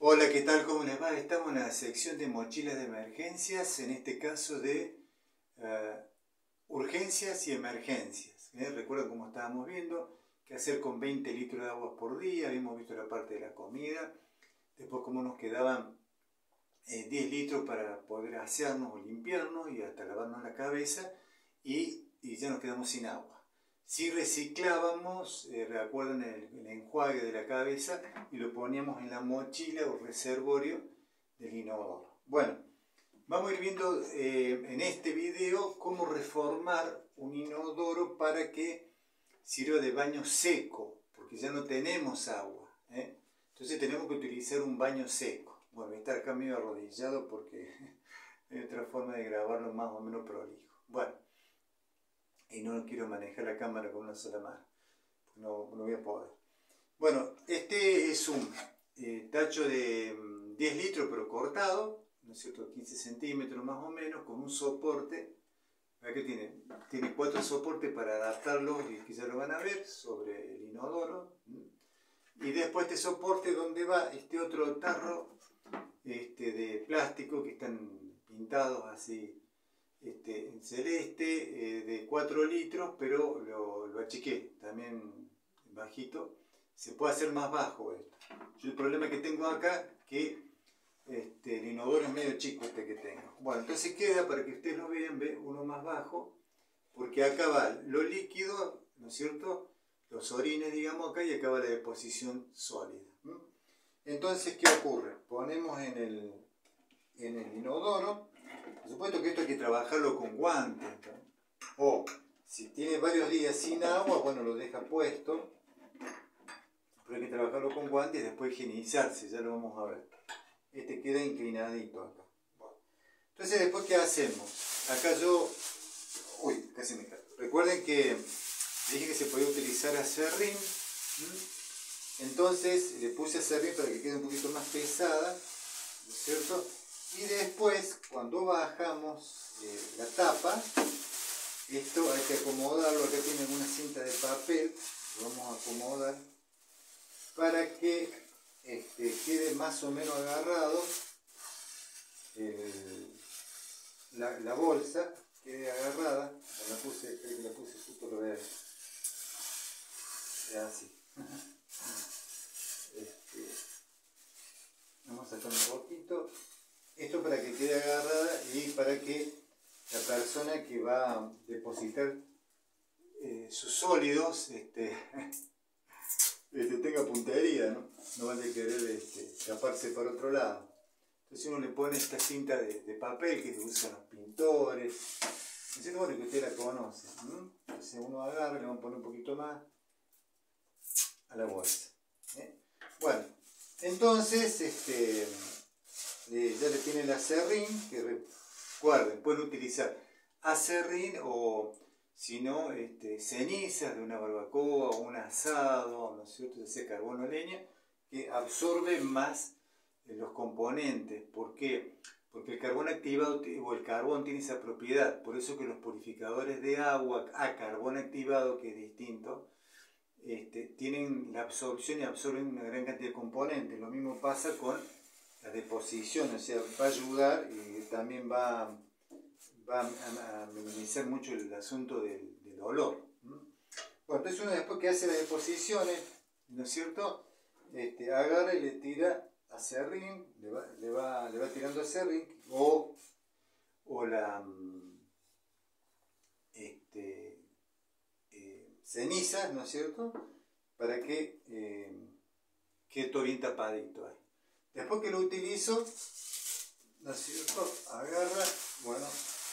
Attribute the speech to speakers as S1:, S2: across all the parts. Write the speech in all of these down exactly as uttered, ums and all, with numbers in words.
S1: Hola, ¿qué tal? ¿Cómo les va? Estamos en la sección de mochilas de emergencias, en este caso de uh, urgencias y emergencias. ¿eh? Recuerden cómo estábamos viendo, qué hacer con veinte litros de agua por día, habíamos visto la parte de la comida, después cómo nos quedaban eh, diez litros para poder asearnos o limpiarnos y hasta lavarnos la cabeza y, y ya nos quedamos sin agua. Si reciclábamos, eh, recuerden el, el enjuague de la cabeza y lo poníamos en la mochila o reservorio del inodoro. Bueno, vamos a ir viendo eh, en este video cómo reformar un inodoro para que sirva de baño seco, porque ya no tenemos agua, ¿eh? Entonces tenemos que utilizar un baño seco. Bueno, voy a estar acá medio arrodillado porque hay otra forma de grabarlo más o menos prolijo. Bueno. Y no quiero manejar la cámara con una sola mano, no, no voy a poder. Bueno, este es un eh, tacho de diez litros pero cortado, ¿no es cierto? quince centímetros más o menos, con un soporte. Aquí tiene, tiene cuatro soportes para adaptarlo, y que ya lo van a ver, sobre el inodoro. Y después este soporte donde va este otro tarro este, de plástico que están pintados así. Este, en celeste eh, de cuatro litros, pero lo, lo achiqué también bajito. Se puede hacer más bajo esto. Yo el problema que tengo acá que este, el inodoro es medio chico este que tengo. Bueno, entonces queda, para que ustedes lo vean, ve, uno más bajo, porque acá va lo líquido, ¿no es cierto? Los orines, digamos, acá, y acá va la deposición sólida. ¿Mm? Entonces, ¿qué ocurre? Ponemos en el, en el inodoro. Por supuesto que esto hay que trabajarlo con guantes, ¿no? O si tiene varios días sin agua, bueno, lo deja puesto, pero hay que trabajarlo con guantes y después higienizarse, ya lo vamos a ver. Este queda inclinadito acá. Bueno. Entonces, después, ¿qué hacemos? Acá yo, uy, casi me caigo. Recuerden que dije que se podía utilizar acerrín, ¿Mm? Entonces le puse acerrín para que quede un poquito más pesada, ¿no es cierto? Y después, cuando bajamos eh, la tapa, esto hay que acomodarlo. Acá tienen una cinta de papel, lo vamos a acomodar para que este, quede más o menos agarrado el, la, la bolsa, quede agarrada. La puse, creo que la puse justo, lo vean. Es así. Este, vamos a sacar un poquito. Esto para que quede agarrada y para que la persona que va a depositar eh, sus sólidos este, este, tenga puntería, ¿no? No van a querer este, escaparse para otro lado. Entonces uno le pone esta cinta de, de papel que se usan los pintores. Es bueno que usted la conoce. ¿no? Entonces uno agarra, le vamos a poner un poquito más a la bolsa. ¿eh? Bueno, entonces este... Eh, ya le tiene el acerrín, que recuerden, pueden utilizar acerrín o si no, este, cenizas de una barbacoa o un asado, ¿no es cierto? Ya sea carbón o leña, que absorbe más eh, los componentes. ¿Por qué? Porque el carbón activado o el carbón tiene esa propiedad, por eso que los purificadores de agua a carbón activado, que es distinto, este, tienen la absorción y absorben una gran cantidad de componentes. Lo mismo pasa con la deposición, o sea, va a ayudar y también va, va a, a minimizar mucho el asunto del, del olor. ¿no? Bueno, entonces uno después que hace las deposiciones, ¿no es cierto? Este, agarra y le tira acerrín, le va, le va, le va tirando acerrín o, o la este, eh, cenizas, ¿no es cierto? Para que eh, quede todo bien tapadito ahí. Después que lo utilizo, ¿no es cierto? Agarra, bueno,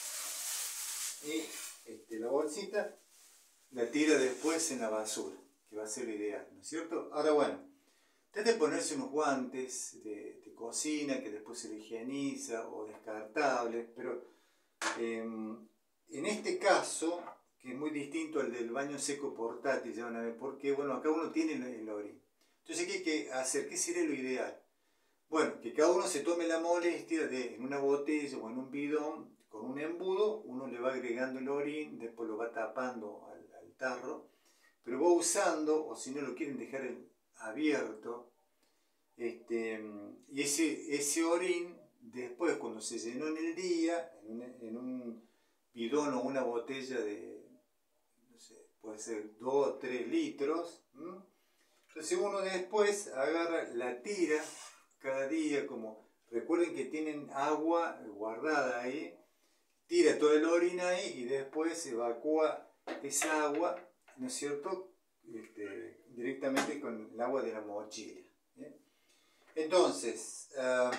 S1: y este, la bolsita la tira después en la basura, que va a ser ideal, ¿no es cierto? Ahora, bueno, trate de ponerse unos guantes de, de cocina que después se le higieniza o descartables, pero eh, en este caso, que es muy distinto al del baño seco portátil, ya van a ver por qué, bueno, acá uno tiene el, el orín. Entonces, ¿qué hay que hacer? ¿Qué sería lo ideal? Bueno, que cada uno se tome la molestia de, en una botella o en un bidón, con un embudo, uno le va agregando el orín, después lo va tapando al, al tarro, pero va usando, o si no lo quieren dejar el, abierto, Este, y ese, ese orín, después cuando se llenó en el día, en un, en un bidón o una botella de, no sé, puede ser dos o tres litros, ¿m? Entonces uno después agarra, la tira cada día, como recuerden que tienen agua guardada ahí, tira todo el orín ahí y después evacúa esa agua, ¿no es cierto?, este, directamente con el agua de la mochila. ¿Bien? Entonces, uh,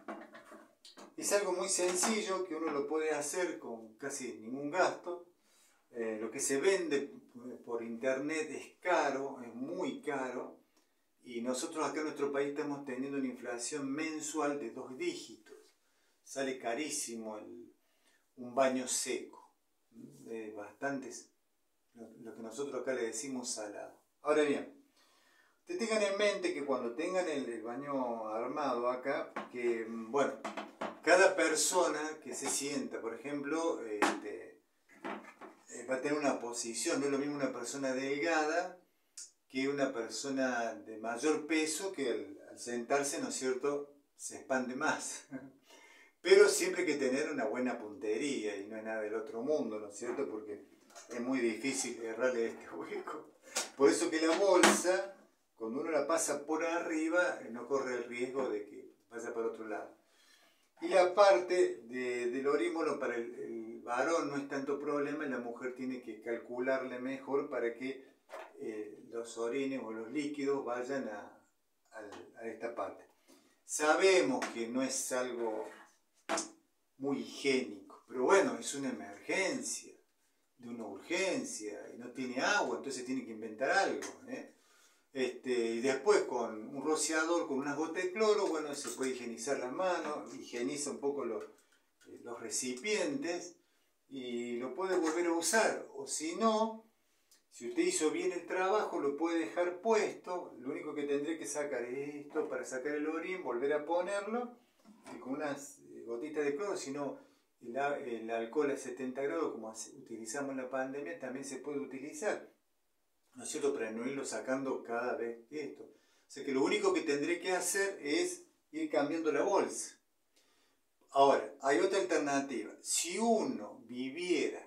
S1: es algo muy sencillo que uno lo puede hacer con casi ningún gasto. Eh, lo que se vende por internet es caro, es muy caro, y nosotros acá en nuestro país estamos teniendo una inflación mensual de dos dígitos. Sale carísimo el, un baño seco, de bastantes, lo, lo que nosotros acá le decimos salado. Ahora bien, ustedes tengan en mente que cuando tengan el, el baño armado acá, que bueno, cada persona que se sienta, por ejemplo, este, va a tener una posición, no es lo mismo una persona delgada que una persona de mayor peso, que al, al sentarse, ¿no es cierto?, se expande más. Pero siempre hay que tener una buena puntería y no es nada del otro mundo, ¿no es cierto?, porque es muy difícil errarle este hueco. Por eso que la bolsa, cuando uno la pasa por arriba, no corre el riesgo de que vaya para otro lado. Y la parte de, del orín, bueno, para el, el varón no es tanto problema, la mujer tiene que calcularle mejor para que eh, los orines o los líquidos vayan a, a, a esta parte. Sabemos que no es algo muy higiénico, pero bueno, es una emergencia, de una urgencia, y no tiene agua, entonces tiene que inventar algo, ¿eh? Este, y después con un rociador, con unas gotas de cloro, bueno, se puede higienizar las manos, higieniza un poco los, los recipientes y lo puede volver a usar. O si no, si usted hizo bien el trabajo, lo puede dejar puesto, lo único que tendré que sacar es esto para sacar el orín, volver a ponerlo, y con unas gotitas de cloro, si no, el, el alcohol a setenta grados, como utilizamos en la pandemia, también se puede utilizar, ¿no es cierto?, para no irlo sacando cada vez esto. O sea que lo único que tendré que hacer es ir cambiando la bolsa. Ahora, hay otra alternativa. Si uno viviera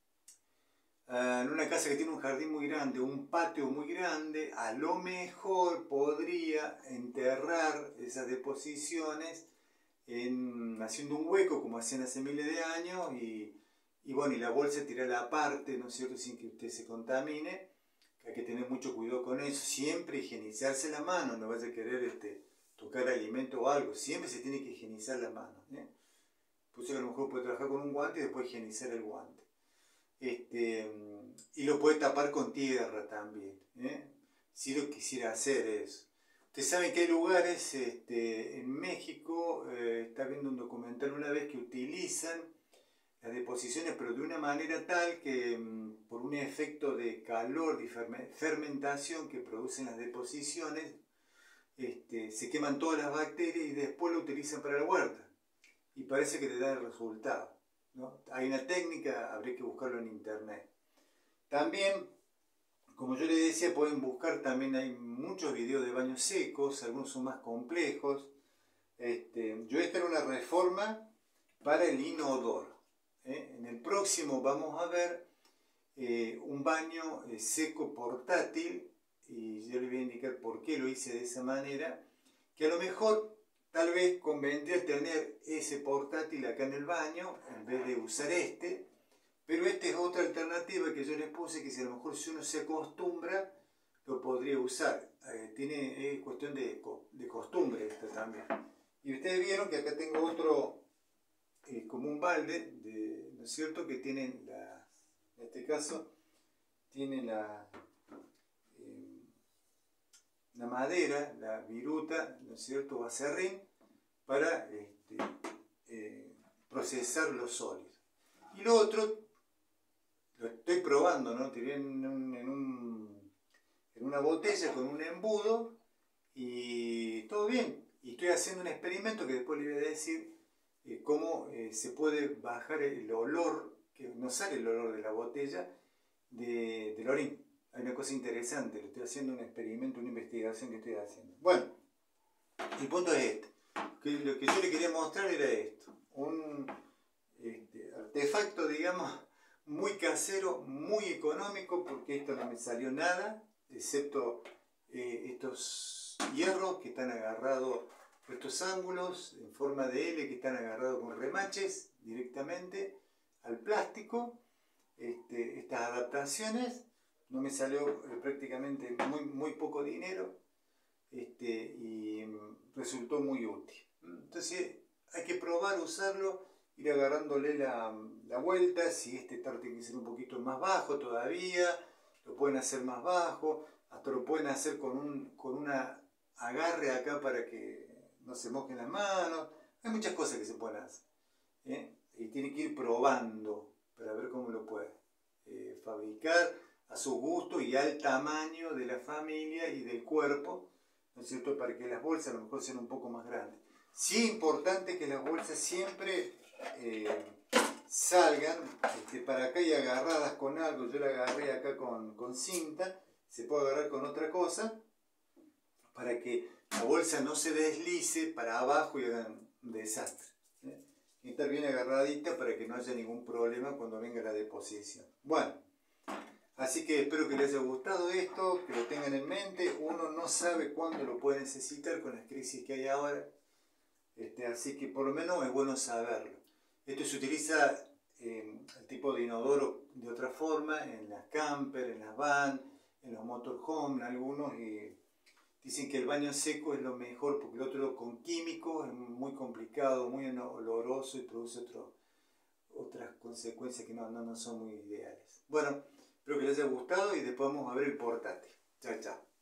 S1: uh, en una casa que tiene un jardín muy grande, un patio muy grande, a lo mejor podría enterrar esas deposiciones en, haciendo un hueco como hacían hace miles de años y, y bueno, y la bolsa tirarla aparte, ¿no es cierto?, sin que usted se contamine. Hay que tener mucho cuidado con eso, siempre higienizarse la mano, no vaya a querer este, tocar alimento o algo, siempre se tiene que higienizar la mano, ¿eh? Por eso que a lo mejor puede trabajar con un guante y después higienizar el guante. Este, y lo puede tapar con tierra también, ¿eh? Si lo quisiera hacer eso. Ustedes saben que hay lugares, este, en México, eh, está viendo un documental una vez que utilizan las deposiciones, pero de una manera tal que por un efecto de calor, de fermentación que producen las deposiciones, este, se queman todas las bacterias y después lo utilizan para la huerta. Y parece que le da el resultado, ¿no? Hay una técnica, habría que buscarlo en internet. También, como yo les decía, pueden buscar, también hay muchos videos de baños secos, algunos son más complejos. Este, yo esta era una reforma para el inodoro. ¿Eh? En el próximo vamos a ver eh, un baño eh, seco portátil, y yo les voy a indicar por qué lo hice de esa manera, que a lo mejor tal vez convendría tener ese portátil acá en el baño en vez de usar este, pero esta es otra alternativa que yo les puse, que si a lo mejor si uno se acostumbra lo podría usar. Eh, tiene es cuestión de, de costumbre esta también. Y ustedes vieron que acá tengo otro eh, como un balde de, ¿no es cierto?, que tienen la, en este caso tiene la, eh, la madera, la viruta, ¿no es cierto?, o acerrín, para este, eh, procesar los sólidos. Y lo otro, lo estoy probando, ¿no? Tiré en, un, en, un, en una botella con un embudo y todo bien. Y estoy haciendo un experimento que después les voy a decir eh, cómo eh, se puede bajar el olor, que no sale el olor de la botella, de, del orín. Hay una cosa interesante, le estoy haciendo un experimento, una investigación que estoy haciendo. Bueno, El punto es este. Que lo que yo le quería mostrar era esto. Un este, artefacto, digamos, muy casero, muy económico, porque esto no me salió nada, excepto eh, estos hierros que están agarrados, estos ángulos en forma de L que están agarrados con remaches directamente al plástico. Este, estas adaptaciones no me salió eh, prácticamente muy, muy poco dinero este, y resultó muy útil. Entonces hay que probar usarlo, ir agarrándole la, la vuelta. Si este tarro tiene que ser un poquito más bajo todavía, lo pueden hacer más bajo, hasta lo pueden hacer con un con una agarre acá para que no se mojen las manos. Hay muchas cosas que se pueden hacer, ¿eh? Y tiene que ir probando para ver cómo lo puede eh, fabricar a su gusto y al tamaño de la familia y del cuerpo, ¿no es cierto? Para que las bolsas a lo mejor sean un poco más grandes. Sí es importante que las bolsas siempre eh, salgan este, para acá y agarradas con algo. Yo la agarré acá con, con cinta, se puede agarrar con otra cosa, para que la bolsa no se deslice para abajo y hagan un desastre, ¿eh? Y estar bien agarradita para que no haya ningún problema cuando venga la deposición. Bueno, así que espero que les haya gustado esto, que lo tengan en mente. Uno no sabe cuándo lo puede necesitar con las crisis que hay ahora, este, así que por lo menos es bueno saberlo. Esto se utiliza eh, el tipo de inodoro de otra forma en las camper, en las van, en los motorhome, algunos, y dicen que el baño seco es lo mejor porque el otro con químicos es muy complicado, muy oloroso y produce otro, otras consecuencias que no, no, no son muy ideales. Bueno, espero que les haya gustado y después vamos a ver el portátil. Chao, chao.